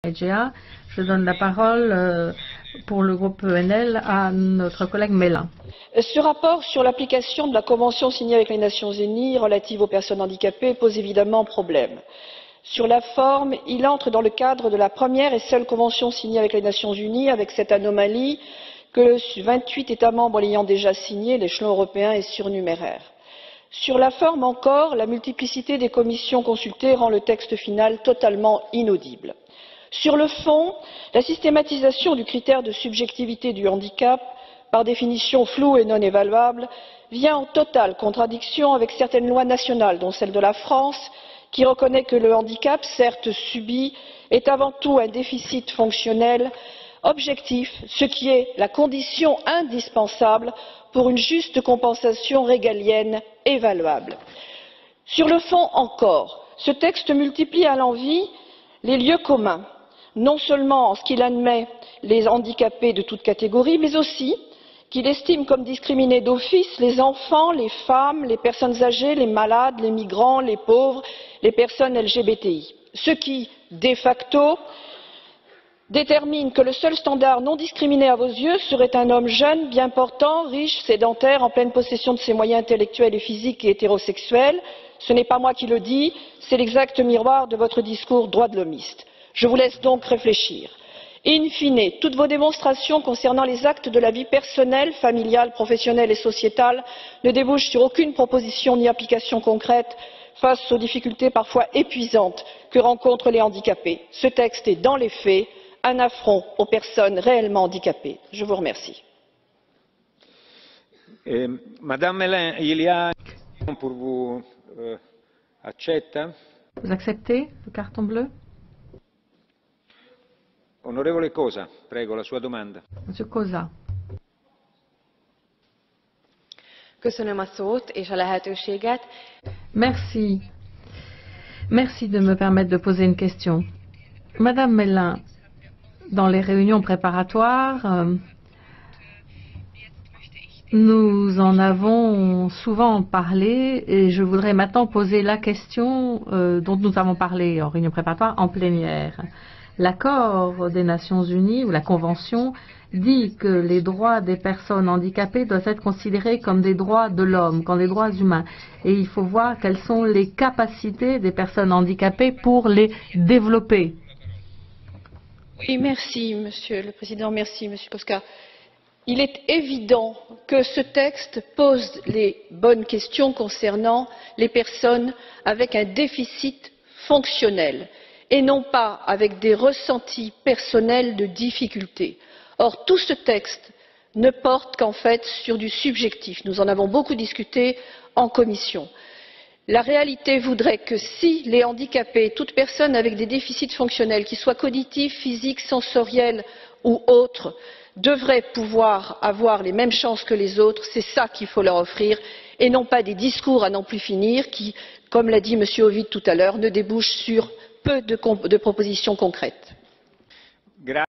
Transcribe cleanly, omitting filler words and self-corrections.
EGA. Je donne la parole pour le groupe ENL à notre collègue Mélin. Ce rapport sur l'application de la Convention signée avec les Nations Unies relative aux personnes handicapées pose évidemment problème. Sur la forme, il entre dans le cadre de la première et seule convention signée avec les Nations Unies, avec cette anomalie que 28 États membres l'ayant déjà signée, l'échelon européen est surnuméraire. Sur la forme encore, la multiplicité des commissions consultées rend le texte final totalement inaudible. Sur le fond, la systématisation du critère de subjectivité du handicap, par définition flou et non évaluable, vient en totale contradiction avec certaines lois nationales, dont celle de la France, qui reconnaît que le handicap, certes subi, est avant tout un déficit fonctionnel objectif, ce qui est la condition indispensable pour une juste compensation régalienne évaluable. Sur le fond encore, ce texte multiplie à l'envi les lieux communs, non seulement en ce qu'il admet les handicapés de toute catégorie, mais aussi qu'il estime comme discriminés d'office les enfants, les femmes, les personnes âgées, les malades, les migrants, les pauvres, les personnes LGBTI. Ce qui, de facto, détermine que le seul standard non discriminé à vos yeux serait un homme jeune, bien portant, riche, sédentaire, en pleine possession de ses moyens intellectuels et physiques et hétérosexuel. Ce n'est pas moi qui le dis, c'est l'exact miroir de votre discours droits de l'hommiste. Je vous laisse donc réfléchir. In fine, toutes vos démonstrations concernant les actes de la vie personnelle, familiale, professionnelle et sociétale ne débouchent sur aucune proposition ni application concrète face aux difficultés parfois épuisantes que rencontrent les handicapés. Ce texte est, dans les faits, un affront aux personnes réellement handicapées. Je vous remercie. Madame Mélin, il y a pour vous accetta? Vous acceptez le carton bleu? Onorevole Cosa, prego, la sua domanda. Monsieur Cosa. Köszönöm a szót és a lehetőséget. Merci. Merci de me permettre de poser une question. Madame Mélin, dans les réunions préparatoires, nous en avons souvent parlé et je voudrais maintenant poser la question dont nous avons parlé en réunion préparatoire en plénière. L'accord des Nations Unies ou la Convention dit que les droits des personnes handicapées doivent être considérés comme des droits de l'homme, comme des droits humains. Et il faut voir quelles sont les capacités des personnes handicapées pour les développer. Oui, merci, Monsieur le Président, merci, Monsieur Posca. Il est évident que ce texte pose les bonnes questions concernant les personnes avec un déficit fonctionnel et non pas avec des ressentis personnels de difficulté. Or, tout ce texte ne porte qu'en fait sur du subjectif. Nous en avons beaucoup discuté en commission. La réalité voudrait que si les handicapés, toute personne avec des déficits fonctionnels, qu'ils soient cognitifs, physiques, sensoriels ou autres, devraient pouvoir avoir les mêmes chances que les autres, c'est ça qu'il faut leur offrir, et non pas des discours à n'en plus finir qui, comme l'a dit M. Ovid tout à l'heure, ne débouchent sur peu de propositions concrètes.